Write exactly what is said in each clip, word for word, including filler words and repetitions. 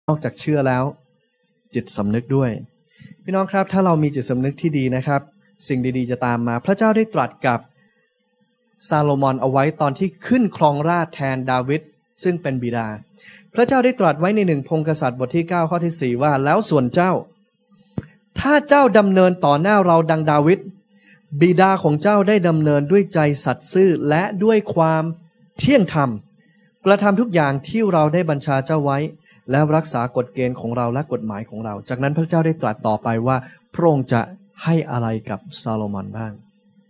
นอกจากเชื่อแล้วจิตสำนึกด้วยพี่น้องครับถ้าเรามีจิตสำนึกที่ดีนะครับสิ่งดีๆจะตามมาพระเจ้าได้ตรัสกับซาโลมอนเอาไว้ตอนที่ขึ้นครองราชย์แทนดาวิดซึ่งเป็นบิดาพระเจ้าได้ตรัสไว้ในหนึ่งพงศ์กษัตริย์บทที่เก้าข้อที่สี่ว่าแล้วส่วนเจ้าถ้าเจ้าดำเนินต่อหน้าเราดังดาวิดบิดาของเจ้าได้ดำเนินด้วยใจสัตย์ซื่อและด้วยความเที่ยงธรรมกระทำทุกอย่างที่เราได้บัญชาเจ้าไว้และรักษากฎเกณฑ์ของเราและกฎหมายของเราจากนั้นพระเจ้าได้ตรัสต่อไปว่าพระองค์จะให้อะไรกับซาโลมอนบ้าง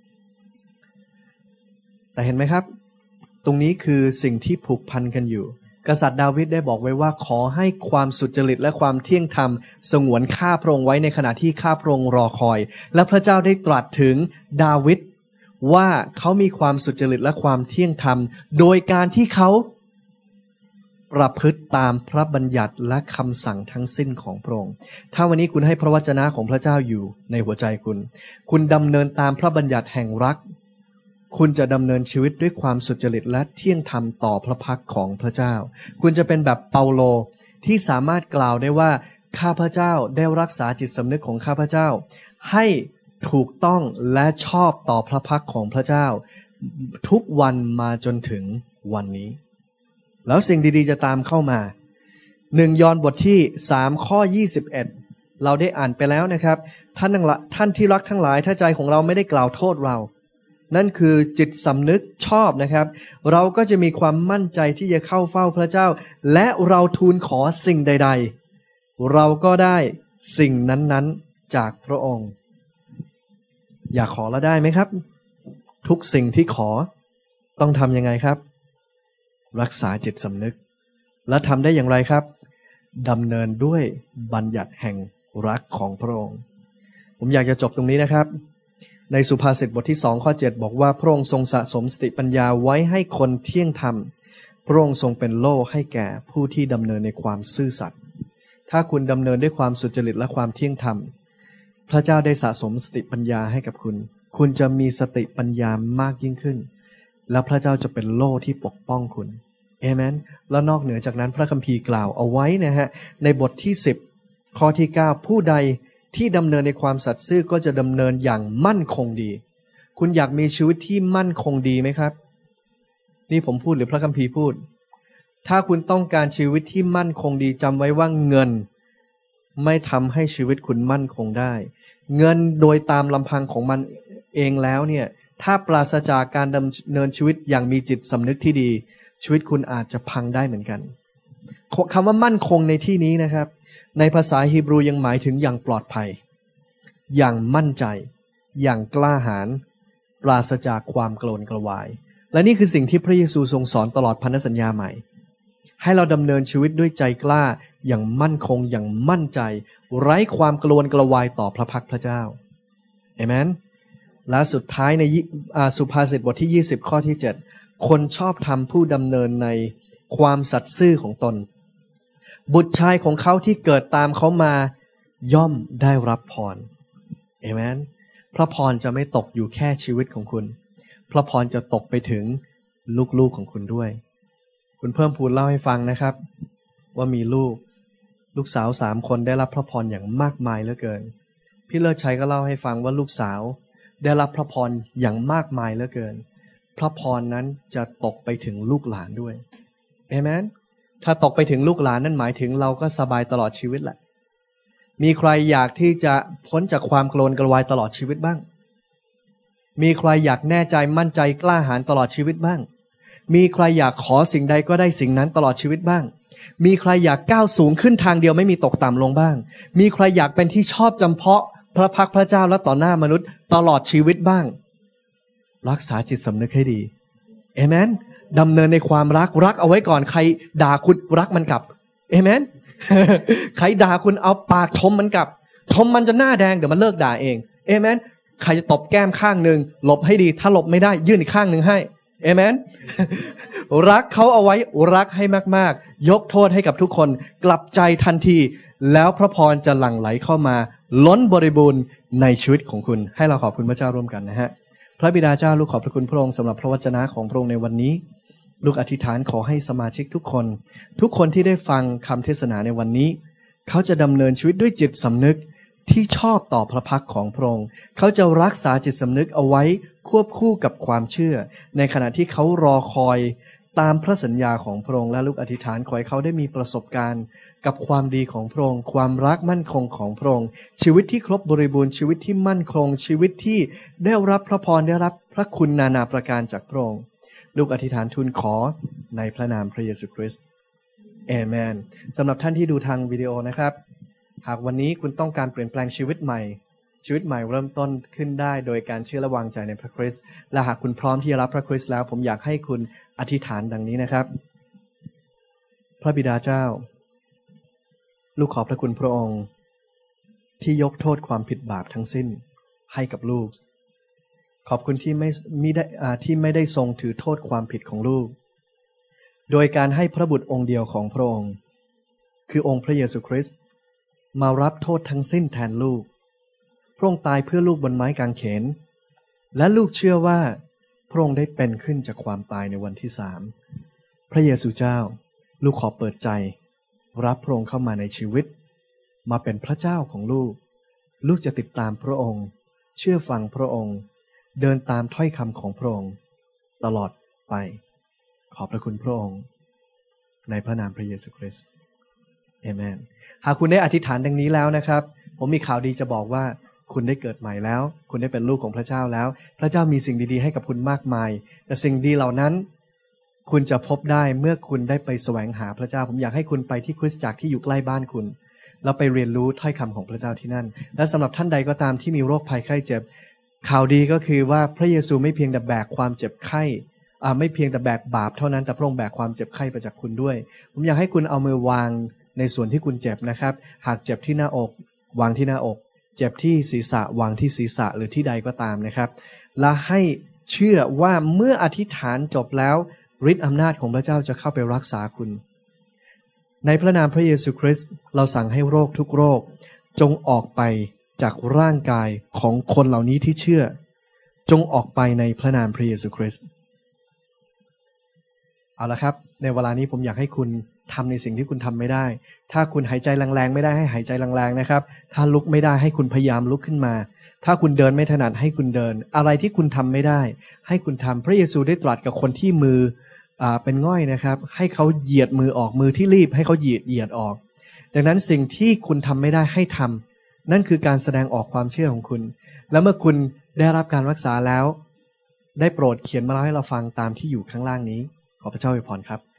แต่เห็นไหมครับตรงนี้คือสิ่งที่ผูกพันกันอยู่กษัตริย์ดาวิดได้บอกไว้ว่าขอให้ความสุจริตและความเที่ยงธรรมสงวนข้าพระองค์ไว้ในขณะที่ข้าพระองค์รอคอยและพระเจ้าได้ตรัสถึงดาวิดว่าเขามีความสุจริตและความเที่ยงธรรมโดยการที่เขาประพฤติตามพระบัญญัติและคำสั่งทั้งสิ้นของพระองค์ถ้าวันนี้คุณให้พระวจนะของพระเจ้าอยู่ในหัวใจคุณคุณดำเนินตามพระบัญญัติแห่งรักคุณจะดำเนินชีวิตด้วยความสุจริตและเที่ยงธรรมต่อพระพักของพระเจ้าคุณจะเป็นแบบเปาโลที่สามารถกล่าวได้ว่าข้าพเจ้าได้รักษาจิตสำนึกของข้าพเจ้าให้ถูกต้องและชอบต่อพระพักของพระเจ้าทุกวันมาจนถึงวันนี้แล้วสิ่งดีๆจะตามเข้ามาหนึ่งยอห์นบทที่สามข้อยี่สิบเอ็ดเราได้อ่านไปแล้วนะครับท่านทั้งหลายท่านที่รักทั้งหลายถ้าใจของเราไม่ได้กล่าวโทษเรานั่นคือจิตสำนึกชอบนะครับเราก็จะมีความมั่นใจที่จะเข้าเฝ้าพระเจ้าและเราทูลขอสิ่งใดๆเราก็ได้สิ่งนั้นๆจากพระองค์อยากขอแล้วได้ไหมครับทุกสิ่งที่ขอต้องทำยังไงครับรักษาจิตสำนึกและทำได้อย่างไรครับดำเนินด้วยบัญญัติแห่งรักของพระองค์ผมอยากจะจบตรงนี้นะครับในสุภาษิตบทที่สองข้อเจ็ดบอกว่าพระองค์ทรงสะสมสติปัญญาไว้ให้คนเที่ยงธรรมพระองค์ทรงเป็นโล่ให้แก่ผู้ที่ดำเนินในความซื่อสัตย์ถ้าคุณดำเนินด้วยความสุจริตและความเที่ยงธรรมพระเจ้าได้สะสมสติปัญญาให้กับคุณคุณจะมีสติปัญญามากยิ่งขึ้นแล้วพระเจ้าจะเป็นโล่ที่ปกป้องคุณเอเมนแล้วนอกเหนือจากนั้นพระคัมภีร์กล่าวเอาไว้นะฮะในบทที่สิบข้อที่เก้าผู้ใดที่ดำเนินในความสัตย์ซื่อก็จะดำเนินอย่างมั่นคงดีคุณอยากมีชีวิตที่มั่นคงดีไหมครับนี่ผมพูดหรือพระคัมภีร์พูดถ้าคุณต้องการชีวิตที่มั่นคงดีจำไว้ว่าเงินไม่ทำให้ชีวิตคุณมั่นคงได้เงินโดยตามลำพังของมันเองแล้วเนี่ยถ้าปราศจากการดำเนินชีวิตอย่างมีจิตสำนึกที่ดีชีวิตคุณอาจจะพังได้เหมือนกันคำว่ามั่นคงในที่นี้นะครับในภาษาฮีบรูยังหมายถึงอย่างปลอดภัยอย่างมั่นใจอย่างกล้าหาญปราศจากความโกรธกระวายและนี่คือสิ่งที่พระเยซูทรงสอนตลอดพันธสัญญาใหม่ให้เราดำเนินชีวิตด้วยใจกล้าอย่างมั่นคงอย่างมั่นใจไร้ความกลัวกระวายต่อพระพักพระเจ้าเอเมนและสุดท้ายในสุภาษิตบทที่ยี่สิบข้อที่เจ็ดคนชอบธรรมผู้ดำเนินในความสัตย์ซื่อของตนบุตรชายของเขาที่เกิดตามเขามาย่อมได้รับพรเอเมนพระพรจะไม่ตกอยู่แค่ชีวิตของคุณพระพรจะตกไปถึงลูกๆของคุณด้วยคุณเพิ่มพูนเล่าให้ฟังนะครับว่ามีลูกลูกสาวสามคนได้รับพระพรอย่างมากมายเหลือเกินพี่เลิศชัยก็เล่าให้ฟังว่าลูกสาวได้รับพระพรอย่างมากมายเหลือเกินพระพรนั้นจะตกไปถึงลูกหลานด้วยเอเมนถ้าตกไปถึงลูกหลานนั่นหมายถึงเราก็สบายตลอดชีวิตแหละมีใครอยากที่จะพ้นจากความโกรธกระวายตลอดชีวิตบ้างมีใครอยากแน่ใจมั่นใจกล้าหาญตลอดชีวิตบ้างมีใครอยากขอสิ่งใดก็ได้สิ่งนั้นตลอดชีวิตบ้างมีใครอยากก้าวสูงขึ้นทางเดียวไม่มีตกต่ำลงบ้างมีใครอยากเป็นที่ชอบจำเพาะพระพักพระเจ้าและต่อหน้ามนุษย์ตลอดชีวิตบ้างรักษาจิตสำนึกให้ดีเอเมนดำเนินในความรักรักเอาไว้ก่อนใครด่าคุณรักมันกลับเอเมน ใครด่าคุณเอาปากชมมันกลับชมมันจะหน้าแดงเดี๋ยวมันเลิกด่าเองเอเมนใครจะตบแก้มข้างหนึ่งหลบให้ดีถ้าหลบไม่ได้ยื่นอีกข้างหนึ่งให้เอเมน รักเขาเอาไว้รักให้มากๆยกโทษให้กับทุกคนกลับใจทันทีแล้วพระพรจะหลั่งไหลเข้ามาล้นบริบูรณ์ในชีวิตของคุณให้เราขอบคุณพระเจ้าร่วมกันนะฮะพระบิดาเจ้าลูกขอบพระคุณพระองค์สำหรับพระวจนะของพระองค์ในวันนี้ลูกอธิษฐานขอให้สมาชิกทุกคนทุกคนที่ได้ฟังคำเทศนาในวันนี้เขาจะดำเนินชีวิตด้วยจิตสำนึกที่ชอบต่อพระพักของพระองค์เขาจะรักษาจิตสำนึกเอาไว้ควบคู่กับความเชื่อในขณะที่เขารอคอยตามพระสัญญาของพระองค์และลูกอธิษฐานขอให้เขาได้มีประสบการณ์กับความดีของพระองค์ความรักมั่นคงของพระองค์ชีวิตที่ครบบริบูรณ์ชีวิตที่มั่นคงชีวิตที่ได้รับพระพรได้รับพระคุณนานาประการจากพระองค์ลูกอธิษฐานทูลขอในพระนามพระเยซูคริสต์เอเมนสำหรับท่านที่ดูทางวิดีโอนะครับหากวันนี้คุณต้องการเปลี่ยนแปลงชีวิตใหม่ชีวิตใหม่เริ่มต้นขึ้นได้โดยการเชื่อและวางใจในพระคริสต์และหากคุณพร้อมที่จะรับพระคริสต์แล้วผมอยากให้คุณอธิษฐานดังนี้นะครับพระบิดาเจ้าลูกขอบพระคุณพระองค์ที่ยกโทษความผิดบาปทั้งสิ้นให้กับลูกขอบคุณที่ไม่ไม่ได้ที่ไม่ได้ทรงถือโทษความผิดของลูกโดยการให้พระบุตรองค์เดียวของพระองค์คือองค์พระเยซูคริสต์มารับโทษทั้งสิ้นแทนลูกพระองค์ตายเพื่อลูกบนไม้กางเขนและลูกเชื่อว่าพระองค์ได้เป็นขึ้นจากความตายในวันที่สามพระเยซูเจ้าลูกขอเปิดใจรับพระองค์เข้ามาในชีวิตมาเป็นพระเจ้าของลูกลูกจะติดตามพระองค์เชื่อฟังพระองค์เดินตามถ้อยคำของพระองค์ตลอดไปขอบพระคุณพระองค์ในพระนามพระเยซูคริสต์เอเมนหากคุณได้อธิษฐานดังนี้แล้วนะครับผมมีข่าวดีจะบอกว่าคุณได้เกิดใหม่แล้วคุณได้เป็นลูกของพระเจ้าแล้วพระเจ้ามีสิ่งดีๆให้กับคุณมากมายแต่สิ่งดีเหล่านั้นคุณจะพบได้เมื่อคุณได้ไปแสวงหาพระเจ้าผมอยากให้คุณไปที่คริสตจักรที่อยู่ใกล้บ้านคุณแล้วไปเรียนรู้ถ้อยคำของพระเจ้าที่นั่นและสำหรับท่านใดก็ตามที่มีโรคภัยไข้เจ็บข่าวดีก็คือว่าพระเยซูไม่เพียงแต่แบกความเจ็บไข้อ่าไม่เพียงแต่แบกบาปเท่านั้นแต่พระองค์แบกความเจ็บไข้ไปจากคุณด้วยผมอยากให้คุณเอามือวางในส่วนที่คุณเจ็บนะครับหากเจ็บที่หน้าอกวางที่หน้าอกเจ็บที่ศีรษะวางที่ศีรษะหรือที่ใดก็ตามนะครับและให้เชื่อว่าเมื่ออธิษฐานจบแล้วฤทธิ์อำนาจของพระเจ้าจะเข้าไปรักษาคุณในพระนามพระเยซูคริสต์เราสั่งให้โรคทุกโรคจงออกไปจากร่างกายของคนเหล่านี้ที่เชื่อจงออกไปในพระนามพระเยซูคริสต์เอาละครับในเวลานี้ผมอยากให้คุณทำในสิ่งที่คุณทำไม่ได้ถ้าคุณหายใจแรงๆไม่ได้ให้หายใจแรงๆนะครับถ้าลุกไม่ได้ให้คุณพยายามลุกขึ้นมาถ้าคุณเดินไม่ถนัดให้คุณเดินอะไรที่คุณทำไม่ได้ให้คุณทำพระเยซูได้ตรัสกับคนที่มืออ่าเป็นง่อยนะครับให้เขาเหยียดมือออกมือที่รีบให้เขาเหยียดเหยียดออกดังนั้นสิ่งที่คุณทำไม่ได้ให้ทำนั่นคือการแสดงออกความเชื่อของคุณและเมื่อคุณได้รับการรักษาแล้วได้โปรดเขียนมาเล่าให้เราฟังตามที่อยู่ข้างล่างนี้ขอพระเจ้าอวยพรครับ